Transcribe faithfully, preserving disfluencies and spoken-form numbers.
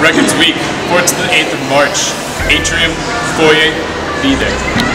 Records Week, fourth to the eighth of March. Atrium, Foyer, be there.